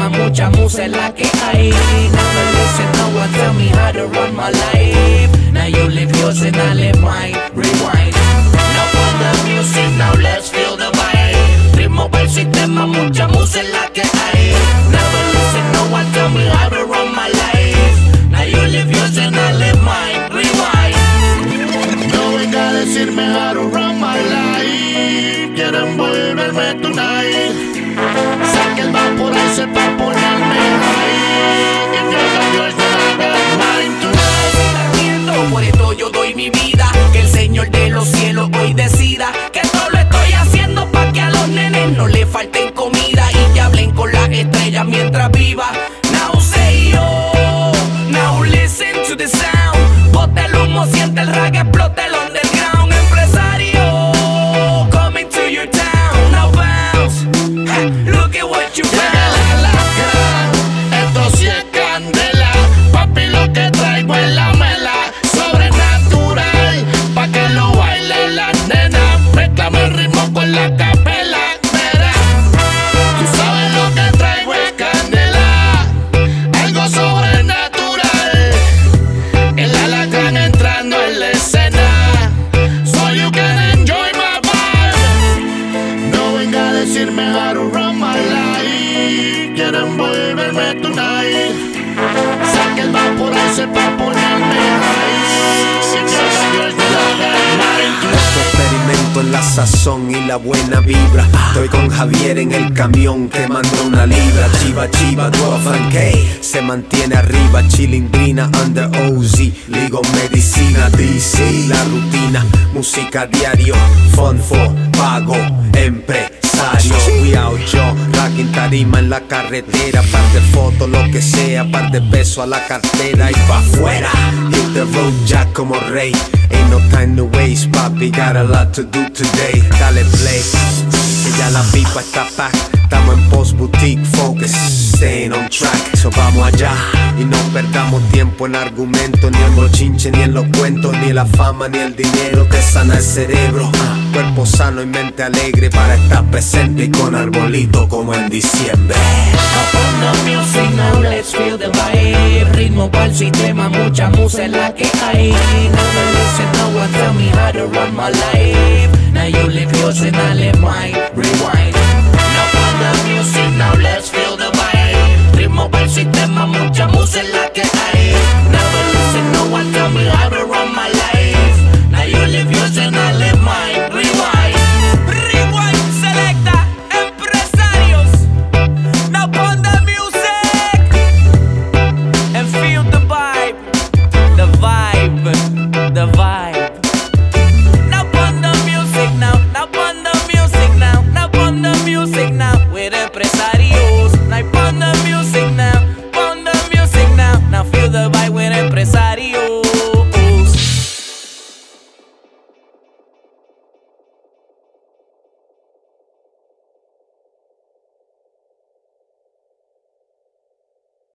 sistema, mucha música es la que hay. Never listen, no one tell me how to run my life. Now you live yours and I live mine. Rewind. Now from the music, now let's feel the vibe. Ritmo para el sistema, mucha música es la que hay. Never listen, no one tell me how to run my life. Now you live yours and I live mine. Rewind. No venga a decirme how to run my life. Quieren volverme tonight. Saque el vapor ese pa' ponerme high. If you're the yours, then I got mine tonight. Por esto yo doy mi vida. Que el Señor de los cielos hoy decida que todo lo estoy haciendo pa' que a los nenes no le falten comida y que hablen con las estrellas mientras viva. Now say yo, now listen to the sound. Bote el humo, siente el reggae, explota el underground. Empresario, coming to your town. Now bounce, ha, look at what you found. Esto sí es candela. Papi, lo que traigo es la mela. Sobrenatural, pa' que lo bailen las nenas. Mezclame el ritmo con la capela. Verá, tú sabes lo que traigo es candela. Algo sobrenatural. El alacrán entrando en la escena. So you can enjoy my vibe. No venga a decirme how to run my life. Quieren volverme tonight. Saque el vapor ese pa' ponerme high. Experimento en la sazón y la buena vibra. Estoy con Javier en el camión que mandó una libra. Chiva, chiva, Dolphin K se mantiene arriba. Chilindrina under OZ, ligo medicina. DC, la rutina, música diario. Fun for, pago, empresario. We out yo, racking tarima en la carretera. Par de fotos, lo que sea, par de peso a la cartera y pa' afuera. Hit the road ya como rey. Ain't no time to waste, papi, got a lot to do today. Dale play, que ya la pipa está pack. Estamos en Post Boutique Focus, staying on track. So vamos allá y no perdamos tiempo en argumentos, ni en bochinche, ni en los cuentos, ni la fama, ni el dinero que sana el cerebro. Cuerpo sano y mente alegre para estar presente y con arbolito como en diciembre. Up on the music, now let's feel the vibe. Ritmo para el sistema, mucha música es la que hay. Never listen, no one tell me how to run my life. Now you live yours and I live mine. Rewind.